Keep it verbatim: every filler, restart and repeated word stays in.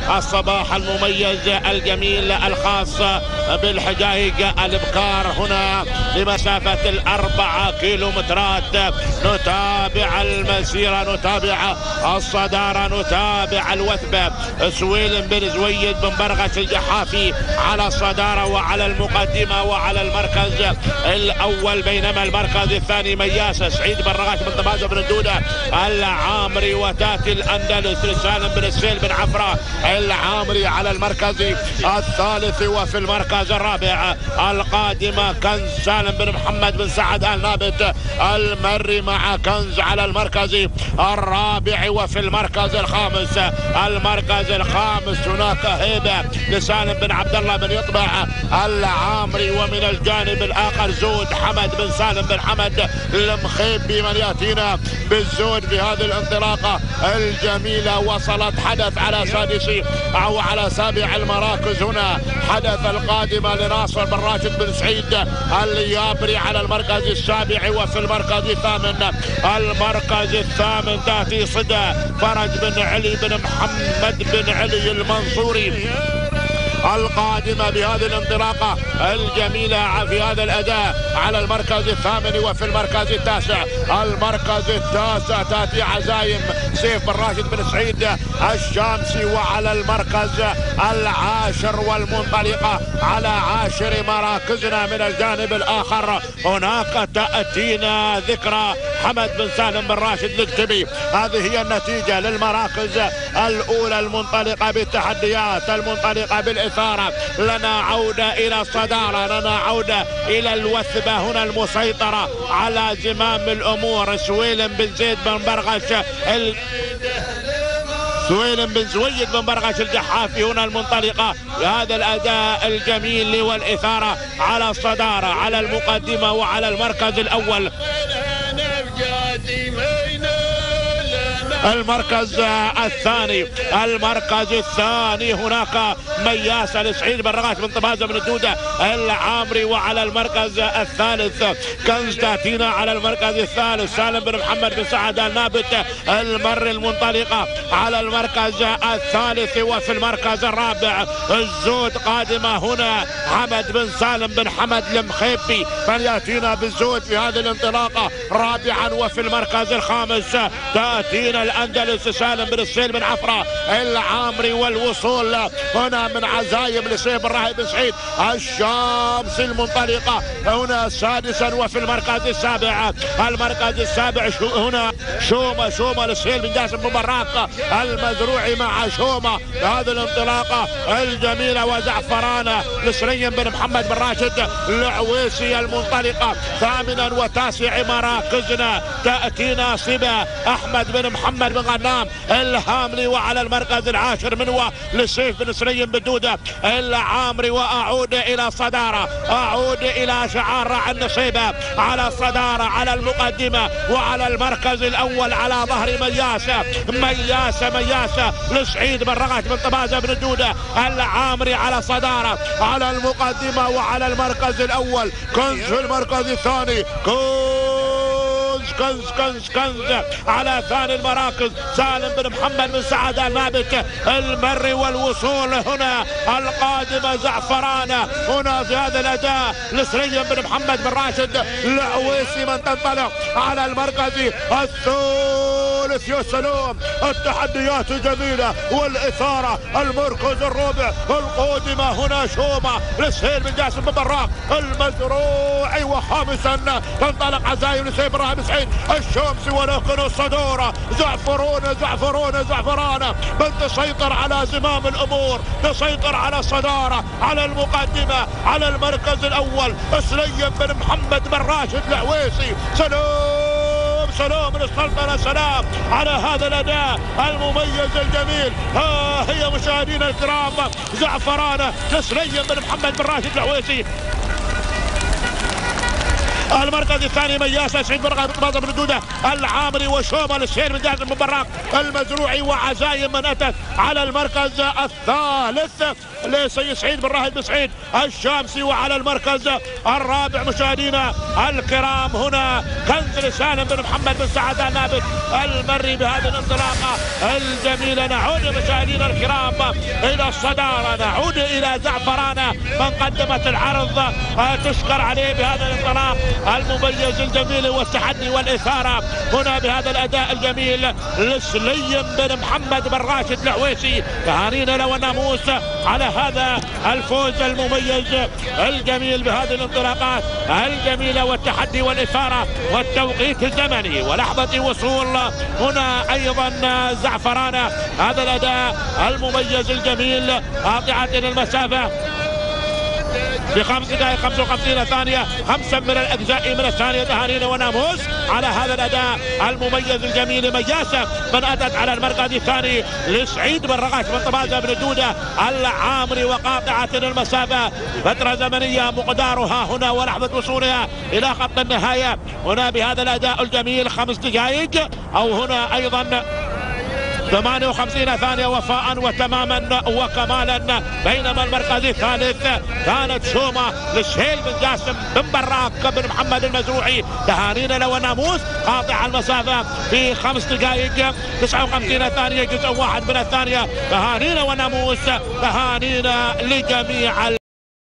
الصباح المميز الجميل الخاص بالحجايج الابكار هنا لمسافة الأربعة كيلومترات. نتابع المسيرة، نتابع الصدارة، نتابع الوثبة. سويلم بن زويد بن برغش الجحافي على الصدارة وعلى المقدمة وعلى المركز الأول، بينما المركز الثاني مياسة سعيد بن رغاش بن طبازة بن الدودة العامري وتاتي الأندلس سالم بن السيل بن عفرة العامري على المركز الثالث. وفي المركز الرابع القادمة كنز سالم بن محمد بن سعد النابت المري مع كنز على المركز الرابع. وفي المركز الخامس المركز الخامس هناك هيبة لسالم بن عبد الله بن يطبع العامري. ومن الجانب الآخر زود حمد بن سالم بن حمد المخيبي من يأتينا بالزود في هذه الانطلاقة الجميلة. وصلت حدث على سادس أو على سابع المراكز. هنا حدث القادمة لناصر بن راشد بن سعيد اليابري على المركز السابع. وفي المركز الثامن المركز الثامن تأتي صدى فرج بن علي بن محمد بن علي المنصوري القادمة بهذه الانطلاقة الجميلة في هذا الأداء على المركز الثامن. وفي المركز التاسع المركز التاسع تأتي عزايم سيف بن راشد بن سعيد الشامسي. وعلى المركز العاشر والمنطلقة على عاشر مراكزنا من الجانب الآخر هناك تأتينا ذكرى حمد بن سالم بن راشد الكتبي. هذه هي النتيجة للمراكز الأولى المنطلقة بالتحديات، المنطلقة بالإثارة. لنا عودة إلى الصدارة، لنا عودة إلى الوثبة هنا المسيطرة على زمام الأمور. سويلم بن زيد بن برغش ال... سويلم بن زويد بن برغش الجحافي هنا المنطلقة بهذا الأداء الجميل والإثارة على الصدارة على المقدمة وعلى المركز الأول. المركز الثاني المركز الثاني هناك مياسة لسعيد بن رغاش بن طبازة بن الدودة العامري. وعلى المركز الثالث كنز تاتينا على المركز الثالث سالم بن محمد بن سعد النابت المر المنطلقة على المركز الثالث. وفي المركز الرابع الزود قادمة هنا حمد بن سالم بن حمد المخيبي من ياتينا بالزود في هذه الانطلاقة رابعا. وفي المركز الخامس تاتينا الأندلس سالم بن السيل بن عفرة العامري. والوصول هنا من عزايم لسيف بن راهب بن سعيد الشامسي المنطلقة هنا سادسا. وفي المركز السابع المركز السابع شو هنا شومة شومة لسهيل بن جاسم بن براق المزروعي مع شومة هذه الانطلاقة الجميلة. وزعفرانة لسريم بن محمد بن راشد العويسي المنطلقة ثامنا وتاسع مراكزنا تأتينا صبا أحمد بن محمد بن غنام الهاملي. وعلى المركز العاشر منوى للسيف بن سريم بن دودة العامري. وأعود إلى صدارة، أعود إلى شعار راعي النصيبة على الصدارة على المقدمة وعلى المركز الأول على ظهر مياسة مياسة مياسة لسعيد بن رغاش بن طبازة بن الدودة العامري على صدارة على المقدمة وعلى المركز الأول. كنز في المركز الثاني كنز كنز كنز على ثاني المراكز سالم بن محمد بن سعد النابت المري. والوصول هنا القادمة زعفرانة هنا في هذا الأداء لسريم بن محمد بن راشد العويسي من تنطلق على المركز الثالث. يا سلام التحديات الجميلة والإثارة. المركز الرابع القادمة هنا شومة لسهيل بن جاسم بن براق المزروعي. وخامسا تنطلق عزايم لسيف بن راهب سعيد الشامسي. ولكن الصدارة زعفرانة زعفرانة زعفرانة من تسيطر على زمام الأمور، تسيطر على الصدارة على المقدمة على المركز الأول سليم بن محمد بن راشد العويسي. سلام سلام من السلطنة، سلام على هذا الأداء المميز الجميل. ها هي مشاهدينا الكرام زعفرانة لسليم بن محمد بن راشد العويسي المركز الثاني مياسة سعيد بن باظة بن دودة العامري وشومة للشهير من جهة المبراق المزروعي وعزايم من أتت على المركز الثالث لسيد سعيد بن راهد بن سعيد الشامسي. وعلى المركز الرابع مشاهدينا الكرام هنا كنز لسالم بن محمد بن سعد النابت المري بهذه الانطلاقة الجميلة. نعود مشاهدينا الكرام إلى الصدارة، نعود إلى زعفرانة من قدمت العرض تشكر عليه بهذا الانطلاق المميز الجميل والتحدي والإثارة هنا بهذا الأداء الجميل لسليم بن محمد بن راشد العويسي. تهانينا له والناموس على هذا الفوز المميز الجميل بهذه الانطلاقات الجميلة والتحدي والإثارة والتوقيت الزمني ولحظة وصول هنا أيضا زعفرانة. هذا الأداء المميز الجميل قاطعة المسافة في خمس دقائق خمسة وخمسين ثانية، خمسة من الأجزاء من الثانية. تهانينا وناموس على هذا الأداء المميز الجميل. مياسة من أتت على المركز الثاني لسعيد بن رغاش بن طبازة بن دودة العامري وقاطعة المسافة فترة زمنية مقدارها هنا ولحظة وصولها إلى خط النهاية هنا بهذا الأداء الجميل خمس دقائق أو هنا أيضا ثمانية وخمسين ثانية وفاء وتماما وكمالا. بينما المركز الثالث كانت شومة للشهيل بن جاسم بن براك بن محمد المزروعي. تهانينا له وناموس قاطع المسافة في خمس دقائق تسعة وخمسين ثانية جزء واحد من الثانية. تهانينا وناموس، تهانينا لجميع